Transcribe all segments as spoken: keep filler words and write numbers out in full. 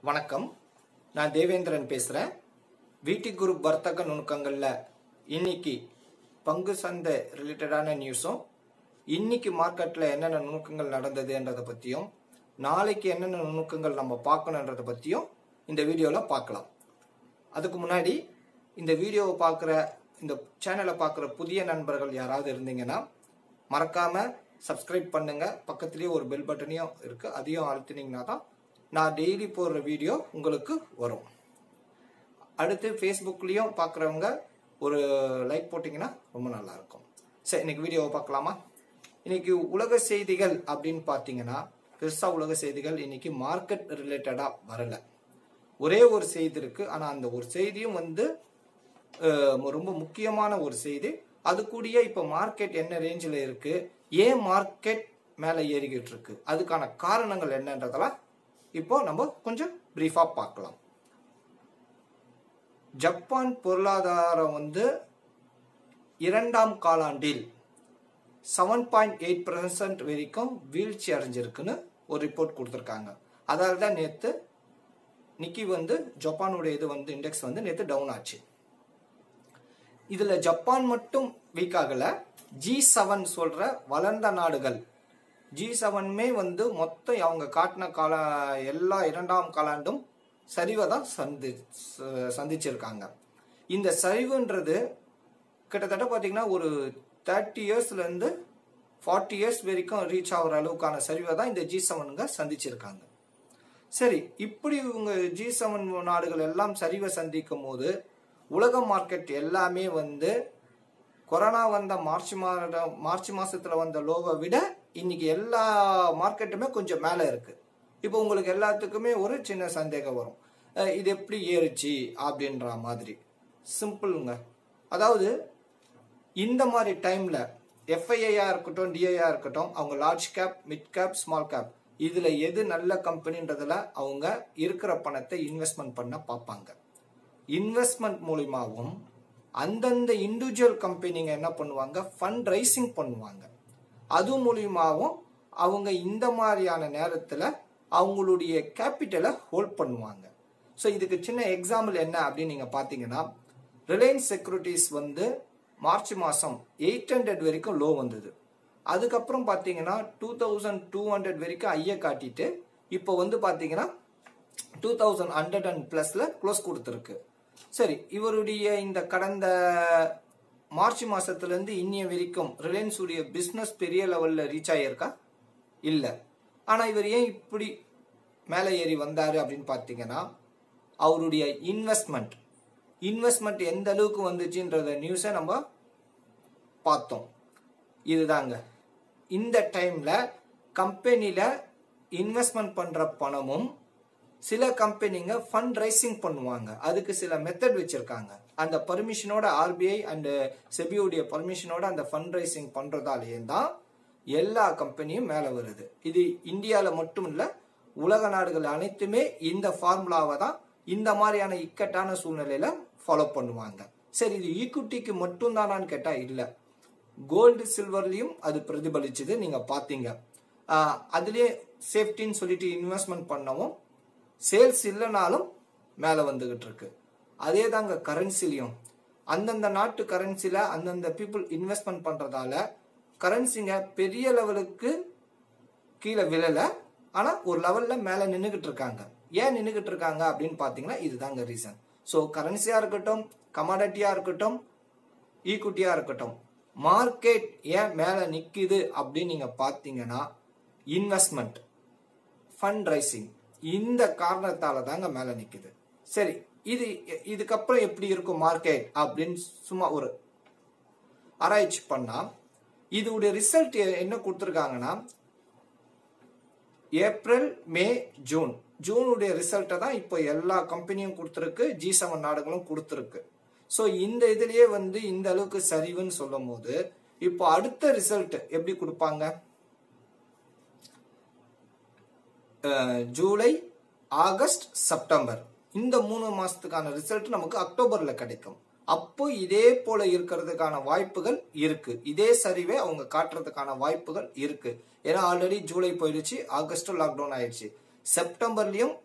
வணக்கம், நான் தேவேந்திரன் பேசுறேன். வீட்டி குரூப் வர்த்தக நுணுக்கங்கள்ல இன்னைக்கு பங்கு சந்தை ரிலேட்டடான நியூஸும், இன்னைக்கு மார்க்கெட்ல என்னென்ன நுணுக்கங்கள் நடந்ததுன்றதை பத்தியும், நாளைக்கு என்னென்ன நுணுக்கங்கள் நம்ம பார்க்கணுன்றதை பத்தியும் இந்த வீடியோல பார்க்கலாம். அதுக்கு முன்னாடி இந்த வீடியோவை பார்க்குற, இந்த சேனலை பார்க்குற புதிய நண்பர்கள் யாராவது இருந்தீங்கன்னா மறக்காம சப்ஸ்கிரைப் பண்ணுங்க. பக்கத்துலேயே ஒரு பெல் பட்டனையும் இருக்கு, அதையும் அழுத்தினீங்கன்னா தான் நான் டெய்லி போடுற வீடியோ உங்களுக்கு வரும். அடுத்து ஃபேஸ்புக்லேயும் பார்க்குறவங்க ஒரு லைக் போட்டிங்கன்னா ரொம்ப நல்லா இருக்கும். சரி, இன்னைக்கு வீடியோவை பார்க்கலாமா? இன்னைக்கு உலக செய்திகள் அப்படின்னு பார்த்தீங்கன்னா பெருசாக உலக செய்திகள் இன்னைக்கு மார்க்கெட் ரிலேட்டடாக வரல. ஒரே ஒரு செய்தி இருக்கு, ஆனால் அந்த ஒரு செய்தியும் வந்து ரொம்ப முக்கியமான ஒரு செய்தி. அது கூடிய இப்போ மார்க்கெட் என்ன ரேஞ்சில் இருக்கு, ஏன் மார்க்கெட் மேலே ஏறிக்கிட்டு இருக்கு, அதுக்கான காரணங்கள் என்னன்றதெல்லாம் இப்போ நம்ம கொஞ்சம் பிரீஃபா பார்க்கலாம். ஜப்பான் பொருளாதாரம் வந்து இரண்டாம் காலாண்டில் செவன் பாயிண்ட் எயிட் பர்சன்ட் வரைக்கும் வீழ்ச்சி அடைஞ்சிருக்குன்னு ஒரு ரிப்போர்ட் கொடுத்துருக்காங்க. அதால தான் நேற்று நிக்கி வந்து ஜப்பானுடைய இது வந்து இண்டெக்ஸ் வந்து நேற்று டவுன் ஆச்சு. இதுல ஜப்பான் மட்டும் வீக் ஆகல, ஜி செவன் சொல்ற வளர்ந்த நாடுகள் ஜி செவனுமே வந்து மொத்தம் அவங்க காட்டின கால எல்லா இரண்டாம் காலாண்டும் சரிவை தான் சந்தி சந்திச்சிருக்காங்க. இந்த சரிவுன்றது கிட்டத்தட்ட பார்த்தீங்கன்னா ஒரு தேர்ட்டி இயர்ஸ்லேருந்து ஃபார்ட்டி இயர்ஸ் வரைக்கும் ரீச் ஆகிற அளவுக்கான சரிவை தான் இந்த ஜி செவனுங்க சந்திச்சிருக்காங்க. சரி, இப்படி இவங்க ஜி செவன் நாடுகள் எல்லாம் சரிவை சந்திக்கும் போது உலக மார்க்கெட் எல்லாமே வந்து கொரோனா வந்த மார்ச் மாதம் மார்ச் மாசத்துல வந்த லோவை விட இன்னைக்கு எல்லா மார்க்கெட்டுமே கொஞ்சம் மேலே இருக்கு. இப்போ உங்களுக்கு எல்லாத்துக்குமே ஒரு சின்ன சந்தேகம் வரும், இது எப்படி ஏறுச்சு அப்படின்ற மாதிரி. சிம்பிளுங்க. அதாவது இந்த மாதிரி டைம்ல எஃப்ஐஐயா இருக்கட்டும், டிஐயா இருக்கட்டும், அவங்க large cap, mid cap, small cap, இதுல எது நல்ல கம்பெனின்றதுல அவங்க இருக்கிற பணத்தை இன்வெஸ்ட்மெண்ட் பண்ண பார்ப்பாங்க. இன்வெஸ்ட்மெண்ட் மூலியமாகவும் அந்தந்த இண்டிவிஜுவல் கம்பெனிங்க என்ன பண்ணுவாங்க, ஃபண்ட் ரைசிங் பண்ணுவாங்க. அது மூலியமாகவும் அவங்க இந்த மாதிரியான நேரத்தில் அவங்களுடைய கேபிட்டலை ஹோல்ட் பண்ணுவாங்க. ஸோ இதுக்கு சின்ன எக்ஸாம்பிள் என்ன அப்படின்னு நீங்கள் பார்த்தீங்கன்னா, ரிலையன்ஸ் செக்யூரிட்டிஸ் வந்து மார்ச் மாதம் எயிட் ஹண்ட்ரட் வரைக்கும் லோ வந்தது. அதுக்கப்புறம் பார்த்தீங்கன்னா டூ தௌசண்ட் டூ ஹண்ட்ரட் வரைக்கும் ஐய காட்டிட்டு இப்போ வந்து பார்த்தீங்கன்னா டூ தௌசண்ட் ஹண்ட்ரட் அண்ட் பிளஸ்ல க்ளோஸ் கொடுத்துருக்கு. சரி, இவருடைய இந்த கடந்த மார்ச் மாசத்துல இருந்து இன்னிய வரைக்கும் ரிலையன்ஸ் உடைய பிசினஸ் பெரிய லெவல்ல ரீச் ஆகியிருக்கா? இல்ல. ஆனா இவர் ஏன் இப்படி மேலே ஏறி வந்தாரு அப்படின்னு பாத்தீங்கன்னா, அவருடைய இன்வெஸ்ட்மெண்ட் இன்வெஸ்ட்மெண்ட் எந்த அளவுக்கு வந்துச்சுன்றத நியூஸை நம்ம பார்த்தோம். இதுதாங்க இந்த டைம்ல கம்பெனில இன்வெஸ்ட்மெண்ட் பண்ற பணமும், சில கம்பெனிங்க ஃபண்ட் ரைசிங் பண்ணுவாங்க, அதுக்கு சில மெத்தட் வச்சிருக்காங்க. அந்த பர்மிஷனோட ஆர்பிஐ அண்ட் செபியோடைய பர்மிஷனோட அந்த ஃபண்ட் ரைசிங் பண்றதாலேயே தான் எல்லா கம்பெனியும் மேலே வருது. இது இந்தியாவில் மட்டும் இல்ல, உலக நாடுகள் அனைத்துமே இந்த ஃபார்முலாவை தான் இந்த மாதிரியான இக்கட்டான சூழ்நிலையில ஃபாலோ பண்ணுவாங்க. சரி, இது ஈக்விட்டிக்கு மட்டும் தானான்னு கேட்டா இல்ல, கோல்டு சில்வர்லயும் அது பிரதிபலிச்சது. நீங்க பாத்தீங்க, அதுலயே சேஃப்டின்னு சொல்லிட்டு இன்வெஸ்ட்மெண்ட் பண்ணவும் சேல்ஸ் இல்லைனாலும் மேலே வந்துகிட்டு இருக்கு. அதே தாங்க கரன்சிலையும், அந்தந்த நாட்டு கரன்சில அந்தந்த பீப்புள் இன்வெஸ்ட்மெண்ட் பண்றதால கரன்சிங்க பெரிய லெவலுக்கு கீழே விழல, ஆனா ஒரு லெவல்ல மேல நின்றுகிட்டு இருக்காங்க. ஏன் நின்றுகிட்டு இருக்காங்க அப்படின்னு பாத்தீங்கன்னா இதுதாங்க ரீசன். ஸோ கரன்சியா இருக்கட்டும், கமாடிட்டியா இருக்கட்டும், ஈக்விட்டியா இருக்கட்டும், மார்க்கெட் ஏன் மேல நிக்குது அப்படின்னு நீங்க பாத்தீங்கன்னா இன்வெஸ்ட்மெண்ட், ஃபண்ட் ரைசிங், இந்த காரணத்தால தாங்க மேல நிக்குது. சரி, இது இதுக்கப்புறம் எப்படி இருக்கும் மார்க்கெட் அப்படின்னு சும்மா ஒரு ஆராய்ச்சி பண்ணா இதோட ரிசல்ட் என்ன கொடுத்துருக்காங்கன்னா, ஏப்ரல், மே, ஜூன் ஜூனுடைய ரிசல்ட்டை தான் இப்போ எல்லா கம்பெனியும் கொடுத்துருக்கு, ஜி செவன் நாடுகளும் கொடுத்துருக்கு. ஸோ இந்த இதுலயே வந்து இந்த அளவுக்கு சரிவுன்னு சொல்லும் போது இப்போ அடுத்த ரிசல்ட் எப்படி கொடுப்பாங்க? ஜூலை, ஆகஸ்ட், செப்டம்பர், இந்த மூணு மாசத்துக்கான ரிசல்ட் நமக்கு அக்டோபர்ல கிடைக்கும். அப்போ இதே போல இருக்கிறதுக்கான வாய்ப்புகள் இருக்கு, இதே சரிவே அவங்க காட்டுறதுக்கான வாய்ப்புகள் இருக்கு. ஏன்னா ஆல்ரெடி ஜூலை போயிடுச்சு, ஆகஸ்டும் லாக்டவுன் ஆயிடுச்சு, செப்டம்பர்லயும்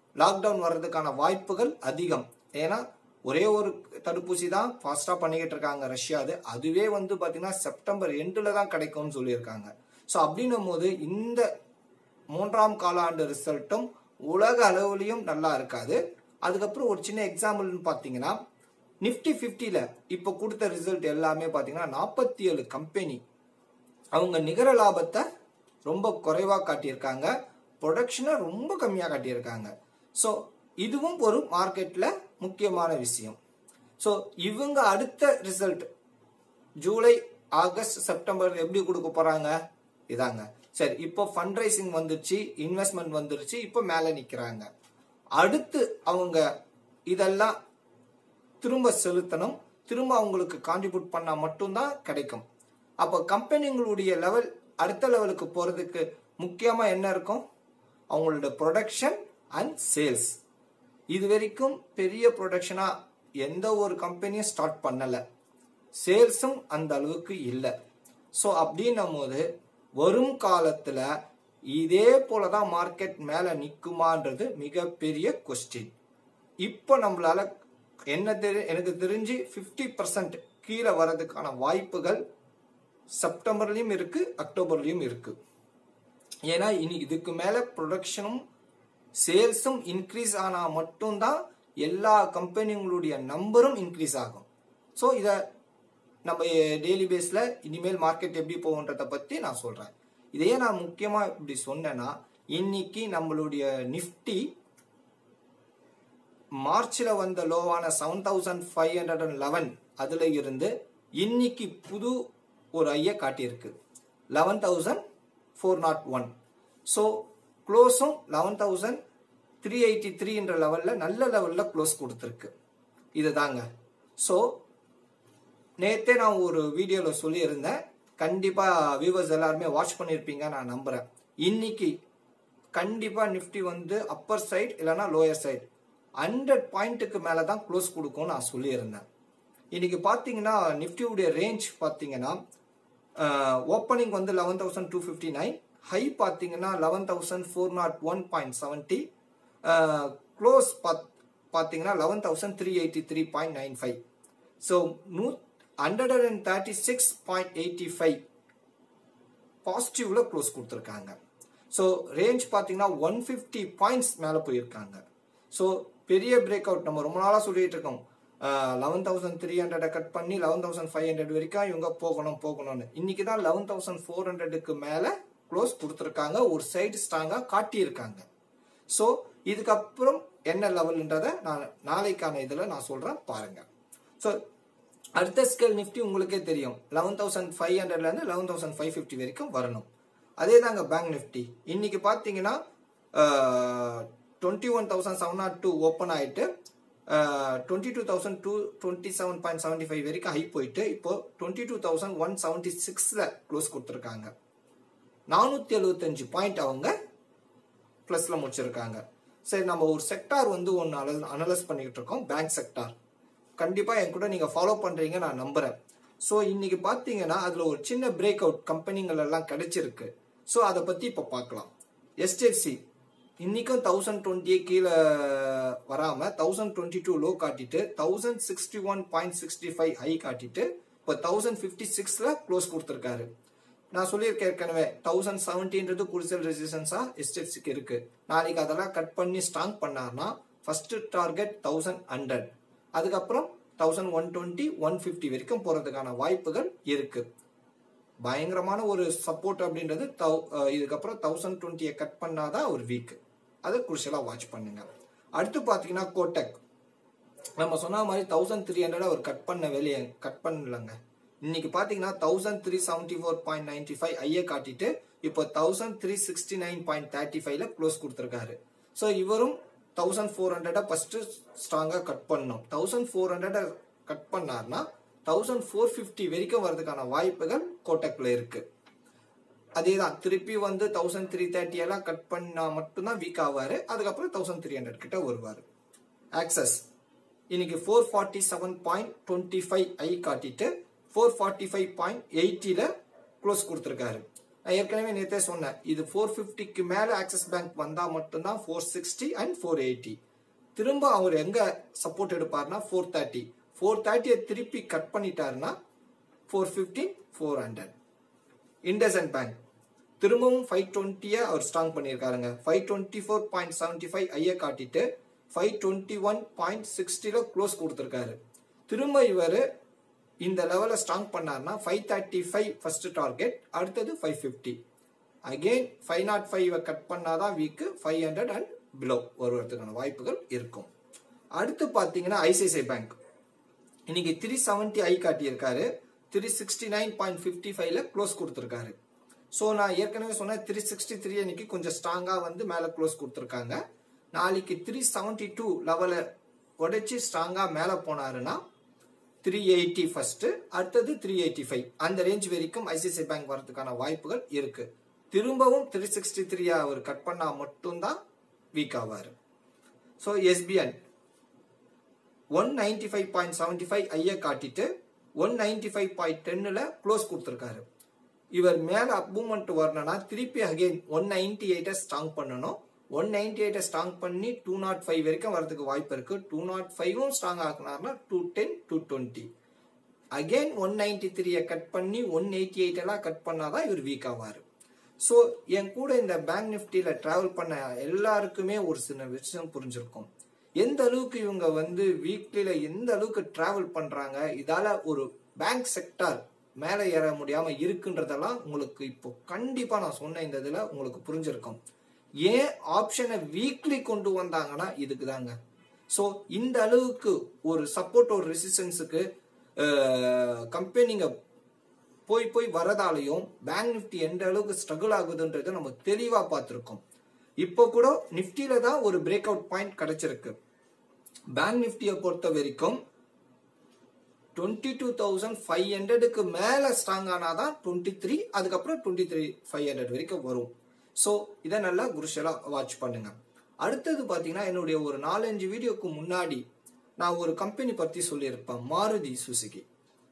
லாக்டவுன் வர்றதுக்கான வாய்ப்புகள் அதிகம். ஏன்னா ஒரே ஒரு தடுப்பூசி தான் ஃபாஸ்டா பண்ணிக்கிட்டு இருக்காங்க ரஷ்யா. அது அதுவே வந்து பாத்தீங்கன்னா செப்டம்பர் எண்டுல தான் கிடைக்கும்னு சொல்லியிருக்காங்க. ஸோ அப்படின்னும் போது இந்த மூன்றாம் காலாண்டு ரிசல்ட்டும் உலக அளவுலையும் நல்லா இருக்காது. அதுக்கப்புறம் ஒரு சின்ன எக்ஸாம்பிள்னு பார்த்தீங்கன்னா நிஃப்டி ஃபிஃப்டியில் இப்போ கொடுத்த ரிசல்ட் எல்லாமே பார்த்தீங்கன்னா நாற்பத்தி ஏழு கம்பெனி அவங்க நிகர லாபத்தை ரொம்ப குறைவாக காட்டியிருக்காங்க, ப்ரொடக்ஷனை ரொம்ப கம்மியாக காட்டியிருக்காங்க. ஸோ இதுவும் ஒரு மார்க்கெட்டில் முக்கியமான விஷயம். ஸோ இவங்க அடுத்த ரிசல்ட் ஜூலை ஆகஸ்ட் செப்டம்பர் எப்படி கொடுக்க போறாங்க இதாங்க. சரி, இப்போ ஃபண்ட் ரைசிங் வந்துருச்சு, இன்வெஸ்ட்மெண்ட் வந்துருச்சு, இப்போ மேலே நிற்கிறாங்க. அடுத்து அவங்க இதெல்லாம் திரும்ப செலுத்தணும், திரும்ப அவங்களுக்கு கான்ட்ரிபியூட் பண்ணா மட்டும்தான் கிடைக்கும். அப்போ கம்பெனிங்களுடைய லெவல் அடுத்த லெவலுக்கு போறதுக்கு முக்கியமா என்ன இருக்கும்? அவங்களோட ப்ரொடக்ஷன் அண்ட் சேல்ஸ். இது வரைக்கும் பெரிய ப்ரொடக்ஷனா எந்த ஒரு கம்பெனியும் ஸ்டார்ட் பண்ணல, சேல்ஸும் அந்த அளவுக்கு இல்லை. ஸோ அப்படின்னும் போது வரும் காலத்துல இதே போலதான் மார்க்கெட் மேல நிக்குமான்றது மிகப்பெரிய கொஸ்டின். இப்போ நம்மளால என்ன தெரி எனக்கு தெரிஞ்சு பிப்டி பர்சன்ட் கீழே வர்றதுக்கான வாய்ப்புகள் செப்டம்பர்லயும் இருக்கு, அக்டோபர்லயும் இருக்கு. ஏன்னா இனி இதுக்கு மேல ப்ரொடக்ஷனும் சேல்ஸும் இன்க்ரீஸ் ஆனா மட்டும்தான் எல்லா கம்பெனிங்களுடைய நம்பரும் இன்க்ரீஸ் ஆகும். ஸோ இதை நம்ம டெய்லி பேஸ்ல இனிமேல் மார்க்கெட் எப்படி போகுன்றத பத்தி நான் சொல்றேன். இதையே நான் முக்கியமா இப்படி சொன்னேன்னா, இன்னைக்கு நம்மளுடைய நிஃப்டி மார்ச்ல வந்த லோவான seven thousand five hundred and eleven அதுல இருந்து இன்னைக்கு புது ஒரு ஐய காட்டியிருக்கு eleven thousand four nought one. So க்ளோஸும் லெவன் தௌசண்ட் த்ரீ எயிட்டி த்ரீன்ற லெவல்ல நல்ல லெவல்ல க்ளோஸ் கொடுத்துருக்கு. இதுதாங்க. ஸோ நேத்தே நான் ஒரு வீடியோல சொல்லியிருந்தேன், கண்டிப்பா வியூவர்ஸ் எல்லாருமே வாட்ச் பண்ணிருப்பீங்க நான் நம்புறேன். இன்னைக்கு கண்டிப்பா நிஃப்டி வந்து அப்பர் சைடு இல்லைன்னா லோயர் சைடு ஹண்ட்ரட் பாயிண்ட்டுக்கு மேலதான் க்ளோஸ் கொடுக்கும் நான் சொல்லியிருந்தேன். இன்னைக்கு பாத்தீங்கன்னா நிஃப்டியுடைய ரேஞ்ச் பாத்தீங்கன்னா ஓப்பனிங் வந்து eleven thousand two fifty nine, high பாத்தீங்கன்னா eleven thousand four nought one point seventy, close பாத்தீங்கன்னா eleven thousand three eighty three point nine five. So நூ hundred and thirty six point eighty five பாசிட்டிவ்ல close கொடுத்துருக்காங்க. So range பார்த்தீங்கன்னா one fifty points மேலே போயிருக்காங்க. So பெரிய break out நம்ம ரொம்ப நாளாக சொல்லிட்டு இருக்கோம், eleven thousand three hundred cut பண்ணி லெவன் தௌசண்ட் ஃபைவ் ஹண்ட்ரட் வரைக்கும் இவங்க போகணும் போகணும்னு. இன்னைக்கு தான் லெவன் தௌசண்ட் ஃபோர் ஹண்ட்ரடுக்கு மேலே க்ளோஸ் கொடுத்துருக்காங்க, ஒரு சைடு ஸ்ட்ராங்காக காட்டியிருக்காங்க. ஸோ இதுக்கப்புறம் என்ன லெவல்ன்றதை நான் நாளைக்கான இதில் நான் சொல்கிறேன் பாருங்க. ஸோ அடுத்த ஸ்கேல் நிஃப்டி உங்களுக்கே தெரியும், லெவன் தௌசண்ட் ஃபைவ் ஹண்ட்ரட்ல இருந்து லெவன் தௌசண்ட் ஃபைவ் ஃபிஃப்டி வரைக்கும் வரணும். அதே தாங்க பேங்க் நிஃப்டி இன்னைக்கு பார்த்தீங்கன்னா twenty one thousand seven nought two open ஆயிட்டு twenty two thousand two twenty seven point seventy five வரைக்கும் ஹை போயிட்டு இப்போ twenty two thousand one seventy சிக்ஸ்ல க்ளோஸ் கொடுத்துருக்காங்க. நானூத்தி எழுபத்தஞ்சு பாயிண்ட் அவங்க பிளஸ்ல முடிச்சிருக்காங்க. சரி, நம்ம ஒரு செக்டார் வந்து ஒன்று அனலைஸ் பண்ணிக்கிட்டு இருக்கோம், பேங்க் செக்டார். கண்டிப்பா என் கூட நீங்க ஃபாலோ பண்றீங்க நான் நம்புறேன். ஸோ இன்னைக்கு பாத்தீங்கன்னா அதுல ஒரு சின்ன பிரேக் அவுட் கம்பெனிகள் எல்லாம் கிடைச்சிருக்கு. ஸோ அதை பத்தி இப்ப பார்க்கலாம். எஸ்டிஎஃப்சி இன்னைக்கும் தௌசண்ட் டுவெண்ட்டி கீழே வராம தௌசண்ட் டுவெண்ட்டி டூ லோ காட்டிட்டு thousand sixty one point sixty five high காட்டிட்டு இப்போ தௌசண்ட் பிப்டி சிக்ஸ்ல க்ளோஸ் கொடுத்துருக்காரு. நான் சொல்லியிருக்கேன் ஏற்கனவே தௌசண்ட் செவன்டீன்றது குடிசல் ரெசிஸ்டன்ஸா எஸ்டிஎஃப்சிக்கு இருக்கு. நாளைக்கு அதெல்லாம் கட் பண்ணி ஸ்ட்ராங் பண்ணார்னா ஃபர்ஸ்ட் டார்கெட் தௌசண்ட் ஹண்ட்ரட், அதுக்கப்புறம் thousand one twenty one fifty வரைக்கும் போறதுக்கான வாய்ப்புகள் இருக்கு. பயங்கரமான ஒரு சப்போர்ட் அப்படின்றது இதுக்கப்புறம் தௌசண்ட் டுவெண்ட்டியை கட் பண்ணாதான் ஒரு வீக், அதை குருஷலா வாட்ச் பண்ணுங்க. அடுத்து பாத்தீங்கன்னா கோட்டக் நம்ம சொன்ன மாதிரி தௌசண்ட் த்ரீ ஹண்ட்ரட் அவர் கட் பண்ண வெளியே கட் பண்ணலங்க. இன்னைக்கு பாத்தீங்கன்னா thousand three seventy four point ninety five ஐஏ காட்டிட்டு இப்போ thousand three sixty nine point thirty ஃபைவ்ல க்ளோஸ் கொடுத்துருக்காரு. ஸோ இவரும் தௌசண்ட் ஃபோர் ஹண்ட்ரட் ஃபர்ஸ்ட் ஸ்ட்ராங்கா கட் பண்ணணும். தௌசண்ட் ஃபோர் ஹண்ட்ரட் கட் பண்ணார்னா தௌசண்ட் ஃபோர் பிப்டி வரைக்கும் வரதுக்கான வாய்ப்புகள் கோட்டக்ல இருக்கு. அதேதான் திருப்பி வந்து தௌசண்ட் த்ரீ தேர்ட்டி எல்லாம் கட் பண்ணா மட்டும்தான் வீக் ஆவாரு, அதுக்கப்புறம் தௌசண்ட் த்ரீ ஹண்ட்ரட் கிட்ட வருவாரு. ஆக்சஸ் இன்னைக்கு four forty seven point twenty five ஐ காட்டிட்டு ஃபோர் ஃபார்ட்டி ஃபைவ் பாயிண்ட் எயிட்டில க்ளோஸ் கொடுத்துருக்காரு. நான் ஏற்கனவே நேத்தே சொன்னேன், இது ஃபோர் ஃபிஃப்டிக்கு மேல ஆக்சிஸ் பேங்க் வந்தா மட்டும்தான் four sixty and four eighty. திரும்ப அவர் எங்க சப்போர்ட் எடுப்பாருன்னா ஃபோர் தேர்ட்டி. ஃபோர் தேர்ட்டியை திருப்பி கட் பண்ணிட்டாருன்னா four fifteen four hundred. IndusInd bank திரும்பவும் ஃபைவ் டுவெண்ட்டியை அவர் ஸ்ட்ராங் பண்ணியிருக்காருங்க. Five twenty four point seventy five ஐயை காட்டிட்டு ஃபைவ் டுவெண்ட்டி ஒன் பாயிண்ட் சிக்ஸ்டில க்ளோஸ் கொடுத்துருக்காரு. திரும்ப இவர் இந்த லெவலில் ஸ்ட்ராங் பண்ணார்னா five thirty five first target, அடுத்தது five fifty. Again five nought five cut பண்ணாதான் weak five hundred and below வருவதற்கான வாய்ப்புகள் இருக்கும். அடுத்து பார்த்தீங்கன்னா ஐசிஐசிஐ பேங்க் இன்னைக்கு த்ரீ செவன்டி ஐ காட்டியிருக்காரு. Three sixty nine point fifty ஃபைவ்ல க்ளோஸ் கொடுத்துருக்காரு. ஸோ நான் ஏற்கனவே சொன்னேன் த்ரீ சிக்ஸ்டி த்ரீ அன்னைக்கு கொஞ்சம் ஸ்ட்ராங்காக வந்து மேலே க்ளோஸ் கொடுத்துருக்காங்க. நாளைக்கு த்ரீ செவன்டி டூ லெவலை உடைச்சி ஸ்ட்ராங்காக மேலே போனாருன்னா த்ரீ எயிட்டி ஃபர்ஸ்ட், அடுத்தது த்ரீ எயிட்டி ஃபைவ் அந்த ரேஞ்ச் வரைக்கும் ஐசிஐசிஐ பேங்க் வரதுக்கான வாய்ப்புகள் இருக்கு. திரும்பவும் த்ரீ சிக்ஸ்டி த்ரீ அவர் கட் பண்ணா மட்டும்தான் வீக் ஆவார். So SBI one ninety five point seventy five ஐயை காட்டிட்டு ஒன் நைன்டி ஃபைவ் பாயிண்ட் டென்னுல க்ளோஸ் கொடுத்துருக்காரு. இவர் மேல அப் மூவ்மெண்ட் வரணும்னா திருப்பி அகைன் ஒன் நைன்டி எயிட்டை ஸ்ட்ராங் பண்ணணும். ஒன் நைன்டி எயிட்டை ஸ்ட்ராங் பண்ணி டூ நாட் ஃபைவ் வரைக்கும் வரதுக்கு வாய்ப்பு இருக்கு. டூ நாட் ஃபைவும் ஸ்ட்ராங் ஆகினார்னா two ten two twenty. Again one ninety த்ரீயை கட் பண்ணி ஒன் எயிட்டி எயிட் எல்லாம் கட் பண்ணாதான் இவர் வீக் ஆவார். ஸோ என் கூட இந்த பேங்க் நிஃப்டியில டிராவல் பண்ண எல்லாருக்குமே ஒரு சின்ன விஷயம் புரிஞ்சிருக்கும். எந்த அளவுக்கு இவங்க வந்து வீக்லியில எந்த அளவுக்கு டிராவல் பண்றாங்க, இதால ஒரு பேங்க் செக்டார் மேலே ஏற முடியாம இருக்குன்றதெல்லாம் உங்களுக்கு இப்போ கண்டிப்பா நான் சொன்ன இந்த இதுல உங்களுக்கு புரிஞ்சிருக்கும். ஏன் ஆப்ஷனை வீக்லி கொண்டு வந்தாங்கன்னா இதுக்கு தாங்க. ஸோ இந்த அளவுக்கு ஒரு சப்போர்ட் ஒரு ரெசிஸ்டன்ஸுக்கு கம்பெனிங்க போய் போய் வரதாலையும் பேங்க் நிஃப்டி எந்த அளவுக்கு ஸ்ட்ரகிள் ஆகுதுன்றதை நம்ம தெளிவா பார்த்திருக்கோம். இப்போ கூட நிஃப்டியில தான் ஒரு பிரேக் அவுட் பாயிண்ட் கிடைச்சிருக்கு. பேங்க் நிஃப்டியை பொறுத்த வரைக்கும் டுவெண்ட்டி டூ தௌசண்ட் ஃபைவ் ஹண்ட்ரடுக்கு மேல ஸ்ட்ராங் ஆனாதான் டுவெண்ட்டி த்ரீ அதுக்கப்புறம் டுவெண்ட்டி த்ரீ ஃபைவ் ஹண்ட்ரட் வரைக்கும் வரும். ஸோ இதை நல்லா குருஷலா வாட்ச் பண்ணுங்க. அடுத்தது பார்த்தீங்கன்னா என்னுடைய ஒரு நாலஞ்சு வீடியோக்கு முன்னாடி நான் ஒரு கம்பெனி பத்தி சொல்லியிருப்பேன், Maruti Suzuki.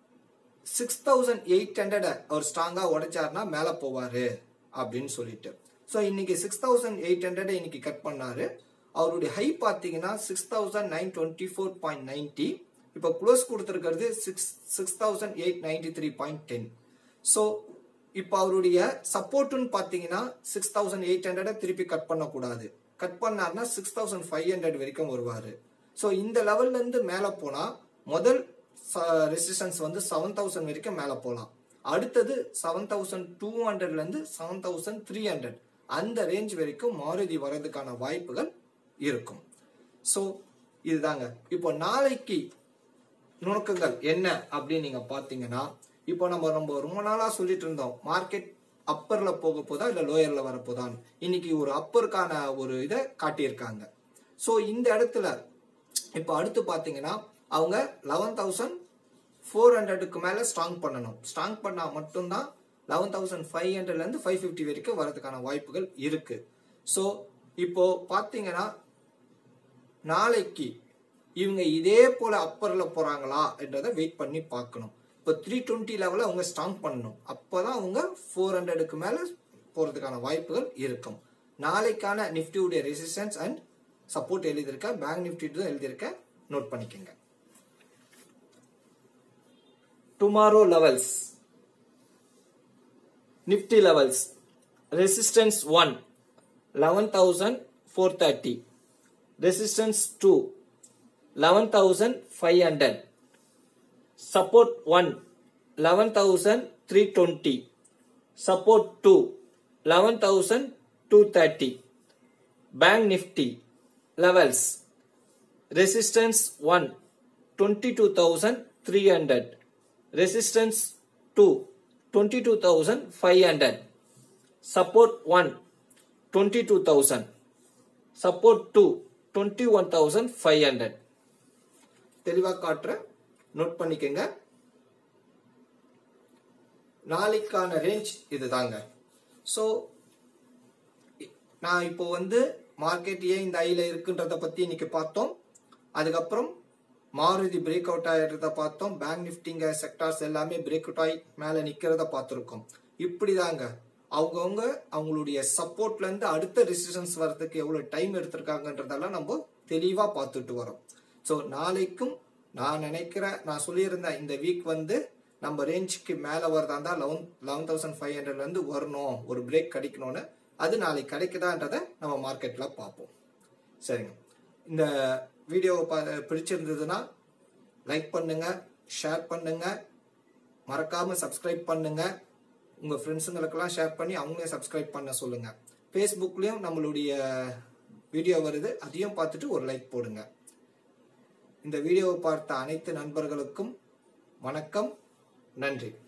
Six thousand eight hundred அவர் ஸ்ட்ராங்கா உடைச்சாருன்னா மேல போவாரு அப்படின்னு சொல்லிட்டு. ஸோ இன்னைக்கு சிக்ஸ் தௌசண்ட் எயிட் ஹண்ட்ரட் இன்னைக்கு கட் பண்ணாரு. அவருடைய ஹை பார்த்தீங்கன்னா six thousand nine twenty four point ninety. இப்போ க்ளோஸ் கொடுத்துருக்கிறது six six thousand eight ninety three point ten. So இப்போ அவருடைய சப்போர்ட்னு பார்த்தீங்கன்னா சிக்ஸ் தௌசண்ட் எயிட் ஹண்ட்ரட் திருப்பி கட் பண்ணக்கூடாது. கட் பண்ணார்னா சிக்ஸ் தௌசண்ட் ஃபைவ் ஹண்ட்ரட் வரைக்கும் வருவாரு. ஸோ இந்த லெவல்ல இருந்து மேலே போனா முதல் ரெசிஸ்டன்ஸ் வந்து செவன் தௌசண்ட் வரைக்கும் மேலே போகலாம். அடுத்தது செவன் தௌசண்ட் டூ ஹண்ட்ரட்ல இருந்து செவன் தௌசண்ட் த்ரீ ஹண்ட்ரட் அந்த ரேஞ்ச் வரைக்கும் மாருதி வர்றதுக்கான வாய்ப்புகள் இருக்கும். ஸோ இதுதாங்க இப்போ நாளைக்கு நுணுக்கங்கள் என்ன அப்படின்னு நீங்க பாத்தீங்கன்னா, இப்போ நம்ம ரொம்ப ரொம்ப நாளா சொல்லிட்டு இருந்தோம் மார்க்கெட் அப்பர்ல போக போதா இல்ல லோயர்ல வரப்போதான். இன்னைக்கு ஒரு அப்பருக்கான ஒரு இதை காட்டியிருக்காங்க. ஸோ இந்த இடத்துல இப்போ அடுத்து பாத்தீங்கன்னா அவங்க லெவன் தௌசண்ட் ஃபோர் ஹண்ட்ரடுக்கு மேல ஸ்ட்ராங் பண்ணணும். ஸ்ட்ராங் பண்ணா மட்டும்தான் லெவன் தௌசண்ட் ஃபைவ் ஹண்ட்ரட்ல இருந்து ஃபைவ் ஃபிஃப்டி வரைக்கும் வரதுக்கான வாய்ப்புகள் இருக்கு. ஸோ இப்போ பாத்தீங்கன்னா நாளைக்கு இவங்க இதே போல அப்பர்ல போறாங்களா என்றதை வெயிட் பண்ணி பார்க்கணும். இப்போ த்ரீ டுவெண்ட்டி லெவலில் அவங்க ஸ்ட்ராங் பண்ணணும். அப்போதான் அவங்க ஃபோர் ஹண்ட்ரடுக்கு மேல போறதுக்கான வாய்ப்புகள் இருக்கும். நாளைக்கான நிஃப்டியுடைய ரெசிஸ்டன்ஸ் அண்ட் சப்போர்ட் எழுதியிருக்க, பேங்க் நிஃப்டி எழுதியிருக்க, நோட் பண்ணிக்கோங்க. Tomorrow levels, Nifty levels resistance one eleven thousand four thirty, resistance two eleven thousand five hundred, support one eleven thousand three twenty, support two eleven thousand two thirty. Bank Nifty levels resistance one twenty-two thousand three hundred, resistance two twenty-two thousand five hundred, support one twenty-two thousand, support two twenty-one thousand five hundred. தெளிவா காட்டுறேன், note பண்ணிக்கங்க. நாளைக்கான range இதுதாங்க. So நான் இப்போ வந்து market ஏன் இந்த ஐல இருக்குன்றத பத்தி இன்னைக்கு பார்த்தோம். அதுக்கப்புறம் மாருதி பிரேக் அவுட் ஆகிறத பார்த்தோம். பேங்க் நிஃப்டிங்க செக்டார்ஸ் எல்லாமே பிரேக் அவுட் ஆகி மேல நிக்கிறத பார்த்துருக்கோம். இப்படிதாங்க அவங்கவுங்க அவங்களுடைய சப்போர்ட்லேருந்து அடுத்த ரெசிஸ்டன்ஸ் வர்றதுக்கு எவ்வளோ டைம் எடுத்திருக்காங்கன்றதெல்லாம் நம்ம தெளிவாக பார்த்துட்டு வரோம். ஸோ நாளைக்கும் நான் நினைக்கிறேன், நான் சொல்லியிருந்தேன் இந்த வீக் வந்து நம்ம ரேஞ்சுக்கு மேலே வரதா இருந்தால் லெவன் லெவன் தௌசண்ட் ஃபைவ் ஹண்ட்ரட்லேருந்து வரணும், ஒரு பிரேக் கிடைக்கணும்னு. அது நாளைக்கு கிடைக்குதான்றதை நம்ம மார்க்கெட்டில் பார்ப்போம். சரிங்க, இந்த வீடியோவை பா பிடிச்சிருந்ததுன்னா லைக் பண்ணுங்கள், ஷேர் பண்ணுங்கள், மறக்காமல் சப்ஸ்கிரைப் பண்ணுங்கள். உங்கள் ஃப்ரெண்ட்ஸுங்களுக்கெல்லாம் ஷேர் பண்ணி அவங்களே சப்ஸ்கிரைப் பண்ண சொல்லுங்கள். ஃபேஸ்புக்லேயும் நம்மளுடைய வீடியோ வருது, அதையும் பார்த்துட்டு ஒரு லைக் போடுங்க. இந்த வீடியோவை பார்த்த அனைத்து நண்பர்களுக்கும் வணக்கம், நன்றி.